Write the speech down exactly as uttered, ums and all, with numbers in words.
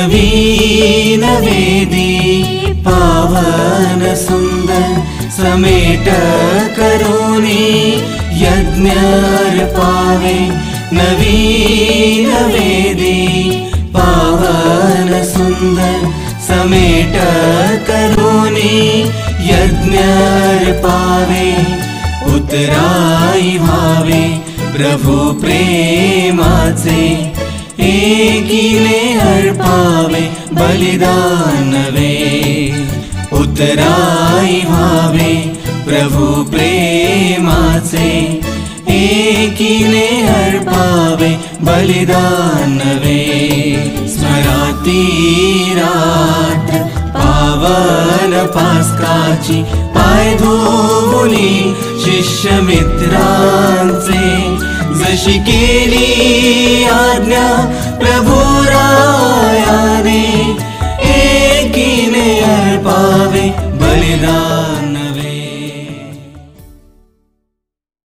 नवीन वेदी पावन सुंदर समेट करुणी यज्ञ अर्पावे। नवीन वेदी पावन सुंदर समेट करुणी यज्ञ अर्पावे। उतराई भावे प्रभु प्रेमाचे एकीने अर्पावे बलिदान वे। उतराई भावे प्रभु प्रेमाचे एकीने अर्पावे बलिदान वे। स्मराती रात्र पावन पास्काची पाय धुवुनी शिष्य मित्रांचे। जशी केली आज्ञा प्रभु रायाने एकीने अर्पावे बलिदान